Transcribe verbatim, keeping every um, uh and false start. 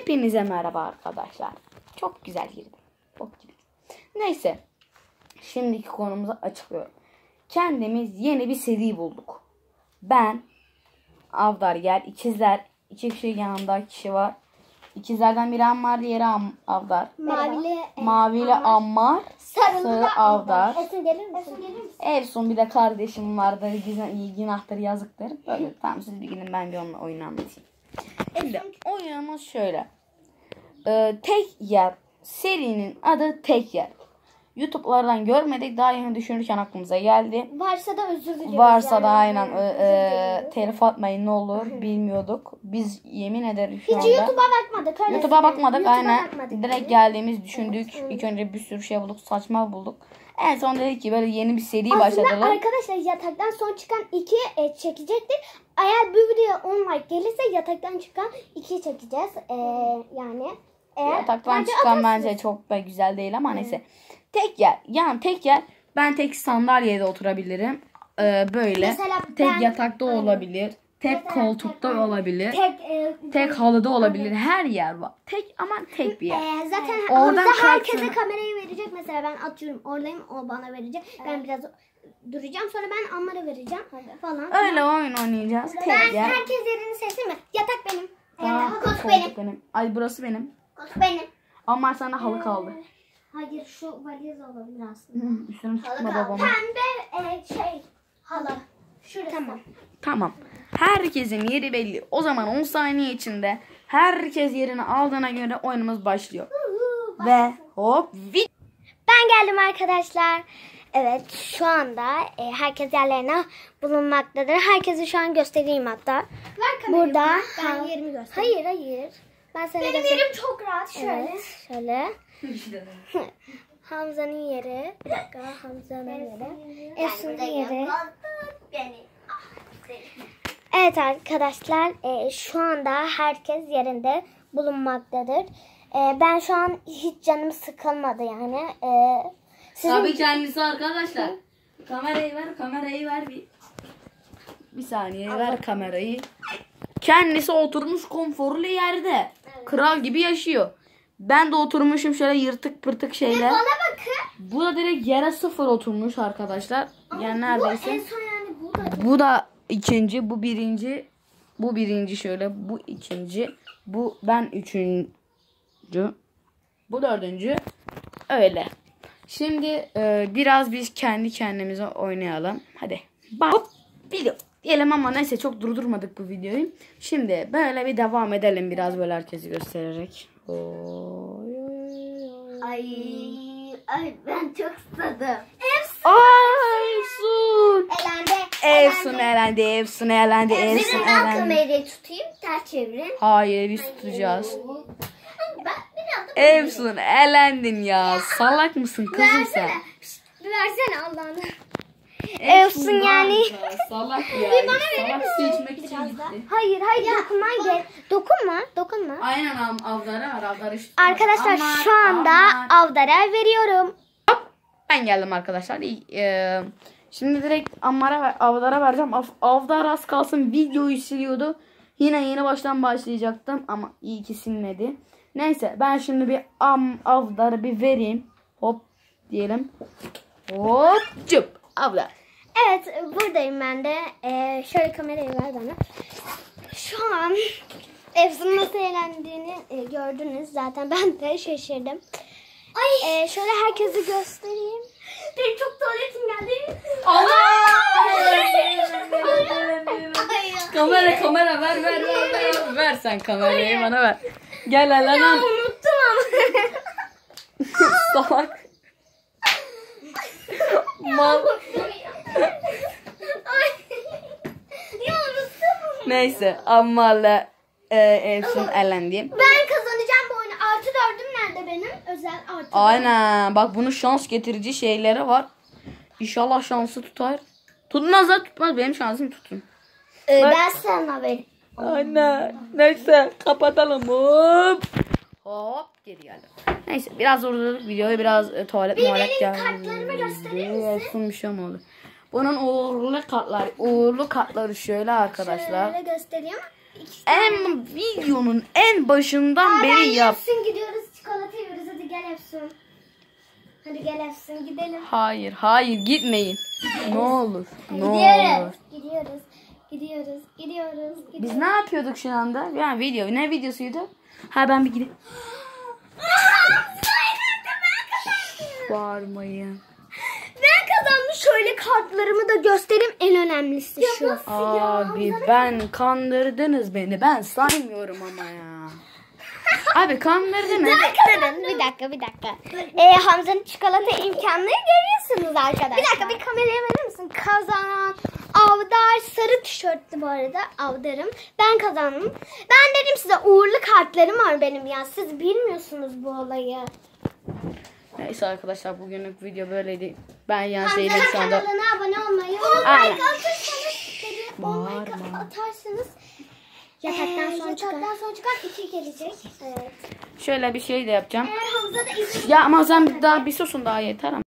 Hepinize merhaba arkadaşlar. Çok güzel girdim. Çok gibi. Neyse. Şimdiki konumuzu açıklıyorum. Kendimiz yeni bir seri bulduk. Ben, Avdar gel, ikizler, iki kişi yanımda kişi var. İkizlerden biri Ammar, diğeri Am Avdar. Mavili, Maviyle Ammar, sarılı sarı da Avdar. Efsun gelir misin? Gelir misin? Efsun bir de kardeşim vardı. Güzel, günahtır, yazıktır. Böyle tamam, siz bir gidin, ben bir onunla oyunu anlatayım. Şimdi oyunumuz şöyle. Ee, tek yer. Serinin adı tek yer. YouTube'lardan görmedik. Daha yeni düşünürken aklımıza geldi. Varsa da özür diliyoruz. Varsa yani. da aynen Özür e, diliyoruz. telif atmayın ne olur, bilmiyorduk. Biz yemin ederiz şu Hiç anda. YouTube'a bakmadık. öyle YouTube'a söyleyeyim. bakmadık YouTube'a aynen. bakmadık. Direkt geldiğimiz düşündük. İlk önce bir sürü şey bulduk. Saçma bulduk. En son dedik ki böyle yeni bir seri Aslında başlatalım. arkadaşlar yataktan son çıkan iki e, çekecektik. Eğer bu video on like gelirse yataktan çıkan iki çekeceğiz. E, yani eğer Yataktan bence çıkan atarsınız. bence çok da güzel değil ama neyse. Tek yer. Yani tek yer. Ben tek sandalyede oturabilirim. Ee, böyle. Mesela tek ben- yatakta olabilir. Tek Mesela koltukta tek- olabilir. Tek, e, Tek halıda olabilir. Her yer var. Tek ama tek bir yer. Ee, zaten Oradan Hamza herkese kalksana. kamerayı verecek. Mesela ben atıyorum oradayım, o bana verecek. Ben biraz duracağım, sonra ben Ammar'a vereceğim falan. Öyle oyun oynayacağız. Tek Ben yer. herkes yerini seçsin mi? Yatak benim. Aa, Yatak koltuk koltuk benim. benim. Ay burası benim. Koltuk benim. Ama sana halı kaldı. Hayır, şu valiz olabilir aslında. Hı, üstüne Halı tutma kaldı. babamı. Pembe e, şey halı. Şurası. Tamam. Tamam. Herkesin yeri belli. O zaman on saniye içinde herkes yerini aldığına göre oyunumuz başlıyor. Ve hop vid. Ben geldim arkadaşlar. Evet, şu anda e, herkes yerlerine bulunmaktadır. Herkesi şu an göstereyim hatta. Burada. Ben yerimi göstereyim. Hayır hayır. Ben sana Benim yerim çok rahat. Şöyle. Evet, şöyle. Hamza'nın yeri. Bir dakika, Hamza'nın yeri. Efsun'un yeri. Evet arkadaşlar, e, şu anda herkes yerinde bulunmaktadır. E, ben şu an hiç canım sıkılmadı yani. E, sizin... Tabii kendisi arkadaşlar. Kamerayı ver, kamerayı ver bir. Bir saniye ver kamerayı. Kendisi oturmuş konforlu yerde. Kral gibi yaşıyor. Ben de oturmuşum şöyle yırtık pırtık şeyler. Bana bakın. Bu da direkt yere sıfır oturmuş arkadaşlar. Yani neredeyse. Bu en son yani bu da. Bu da ikinci, bu birinci, bu birinci şöyle, bu ikinci, bu ben üçüncü, bu dördüncü, öyle. Şimdi e, biraz biz kendi kendimize oynayalım. Hadi. Bak. Hop, video diyelim ama neyse çok durdurmadık bu videoyu. Şimdi böyle bir devam edelim biraz böyle herkesi göstererek. Oy, Ay, ay ben çok susadım. Ay Efsun. Elendi. Efsun elendi, Efsun elendi, Efsun Benim ben elendi. kamerayı tutayım, ters çevirin. Hayır biz tutacağız. Ben biraz da Efsun elendin ya. Salak mısın kızım sen? versene. Şşt, bir versene Allah'ını. Efsun Efsun yani. var ya, salak ya. Bir bana verir Salak misin? su içmek için Biraz da. gitti. Hayır hayır dokunman gel. Dokunma dokunma. Aynen am avlara var avlara işte. Arkadaşlar Aman, şu anda aman. Avdar'a veriyorum. Ben geldim arkadaşlar. Ee, şimdi direkt Ammar'a ve Avdar'a vereceğim. Av, Avdar az kalsın videoyu siliyordu. Yine yeni baştan başlayacaktım ama iyi ki silmedi. Neyse ben şimdi bir am Avdar'ı bir vereyim. Hop diyelim. Hop cıp Avdar. Evet buradayım ben de. Ee, şöyle kamerayı ver bana. Şu an Efsun'un nasıl eğlendiğini e, gördünüz. Zaten ben de şaşırdım. Ay. Ee, şöyle herkesi göstereyim. Benim çok tuvaletim geldi. Kamera kamera ver ver ver ver. Ver sen kamerayı bana ver. Gel lan lan. Unuttum ama. Salak. Mal. Ya unuttum. Neyse Ammar'la e, Efsun elendi. Ben kazanacağım bu oyunu. Artı dördüm nerede benim? Özel artı dört. Aynen. Bak bunun şans getirici şeyleri var. İnşallah şansı tutar. Tutmaz da tutmaz. Benim şansım tutun. Ee, ben sana vereyim. Aynen. Neyse kapatalım. Hop. Hop geri geldim. Neyse biraz durdurduk videoyu. Biraz e, tuvalet Bir muhalet benim geldi. kartlarımı gösterir misin? Efsun bir şey mi oldu? Bunun uğurlu kartlar, uğurlu kartları şöyle arkadaşlar. Şöyle göstereyim. en videonun en başından Aa, beri ben yap. Efsun gidiyoruz çikolata yiyoruz. Hadi gel Efsun. Hadi gel Efsun gidelim. Hayır, hayır gitmeyin. Ne olur, ne olur. Gidiyoruz. Gidiyoruz. Gidiyoruz. Gidiyoruz. Biz Gidiyoruz. ne yapıyorduk şu anda? Yani video, ne videosuydu? Ha ben bir gideyim. Bağırmayın. Ben kazandım. Şöyle kartlarımı da göstereyim. En önemlisi şu. Abi ben kandırdınız beni. Ben saymıyorum ama ya. Abi kandırdınız. Durun bir dakika bir dakika. Ee, Hamza'nın çikolata imkanları görüyorsunuz arkadaşlar. Bir dakika bir kameraya verir misin? Kazanan Avdar sarı tişörtlü bu arada Avdar'ım. Ben kazandım. Ben dedim size uğurlu kartlarım var benim ya. Siz bilmiyorsunuz bu olayı. Neyse arkadaşlar bugünlük video böyleydi. Ben Yase'yle Hamza'nın şu anda... kanalına abone olmayı unutmayın. Aynen. Atarsanız, Bağırma. like atarsanız yataktan sonra çıkar. Yataktan sonra çıkar iki gelecek. Evet. Şöyle bir şey de yapacağım. Eğer Hamza da izin Ya ama sen daha bir susun daha yeter ama.